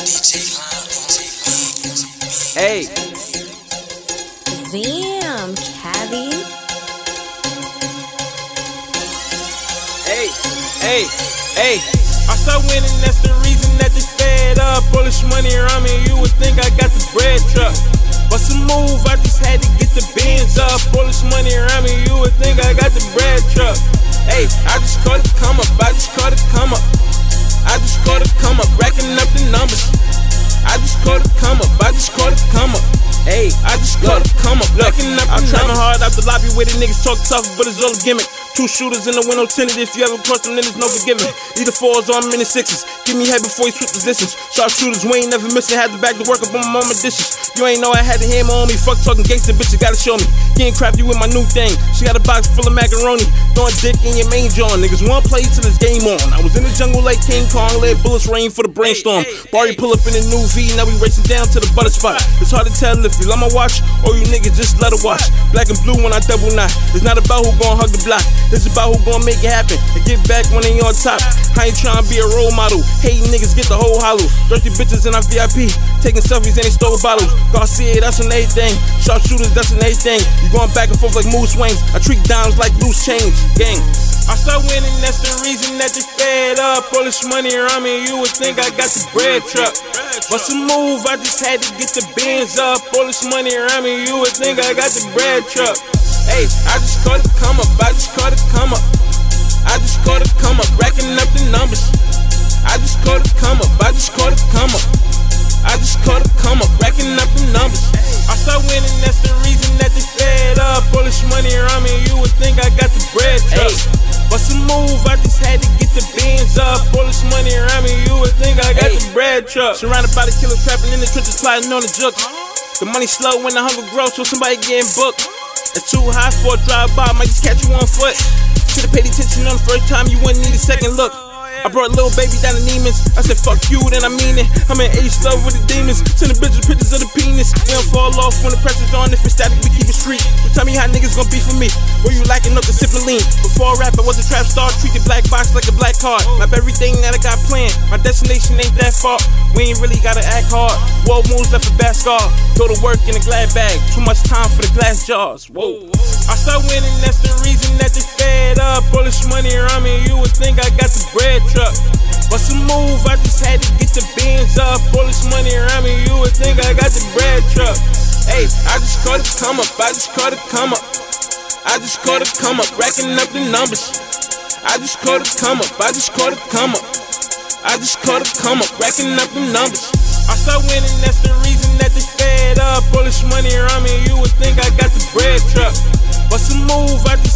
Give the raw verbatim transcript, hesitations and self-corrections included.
Hey. Damn, Cabby. Hey, hey, hey. I start winning, that's the reason that they fed up. All this money around me, you would think I got the bread truck. What's the move? I just had to get the Benz up. All this money around me, you would think I got the bread truck. Hey, I just caught it come up, I just caught it come up. I just caught it come up, racking up the numbers. I just caught it come up, I just caught it come up. Hey, I just caught it come up, racking up the numbers. I'm trying hard out the lobby where the niggas talk tough, but it's all a gimmick. Two shooters in the window tinted, if you ever cross them, then there's no forgiving. Either fours or I'm in the sixes. Give me head before you switch positions. Sharp shooters, we ain't never missing. Had to back to work up on my mama dishes. You ain't know I had the hammer on me. Fuck talking gangster bitches, gotta show me. Getting crafty with my new thing. She got a box full of macaroni. Throwing dick in your main jaw. Niggas wanna play till this game on. I was in the jungle like King Kong. Let bullets rain for the brainstorm. Barry pull up in the new V. Now we racing down to the butter spot. It's hard to tell if you love my watch or you niggas just let her watch. Black and blue when I double knot. It's not about who gon' hug the block. It's about who gon' make it happen and get back when they on top. I ain't tryna be a role model. Hating niggas get the whole hollow. Thirsty bitches in our V I P. Taking selfies and they stole bottles. Garcia, that's an everything. Sharp shooters, that's an everything. You going back and forth like mood swings. I treat dimes like loose change. Gang. I start winning, that's the reason that they fed up. All this money around me, you would think I got the bread truck. What's the move? I just had to get the Benz up. All this money around me, you would think I got the bread truck. Hey, I just caught it come up, I just caught it come up. I just caught it come up, racking up the numbers. I just caught it come up, I just caught it come up. I just caught it come up, racking up the numbers. I start winning, that's the reason that they fed up. All this money around me, you would think I got the bread truck. What's the move? I just had to get the Benz up. All this money around me, you would think I got the bread truck. Surrounded by the killers, trapping in the trenches, plotting on the jokes. The money slow when the hunger grows, so somebody getting booked. It's too high for a drive-by, might just catch you on foot. Should've paid attention on the first time, you wouldn't need a second look. I brought little baby down to Neiman's. I said fuck you, then I mean it. I'm in age love with the demons. Sending bitches pictures of the penis. We don't fall off when the pressure's on. If it's static, we keep it street. So tell me how niggas gon' be for me. Were you lacking up the sippin' lean? Before I rap, I was a trap star. Treated black box like a black card. Map everything that I got planned. My destination ain't that far. We ain't really gotta act hard. World moves left a bad scar. Go to work in a glad bag. Too much time for the glass jars. Whoa. I start winning, that's the reason that they fed up. All this money around me, you would think I got the bread truck. What's the move? I just had to get the Benz up. All this money around me, you would think I got the bread truck. Hey, I just caught it come up, I just caught it come up. I just caught it come up, racking up the numbers. I just caught it come up, I just caught it come up. I just caught it come up, racking up the numbers. I start winning, that's the reason that they fed up. All this money around me, you would think I got the bread truck. What's the move? I just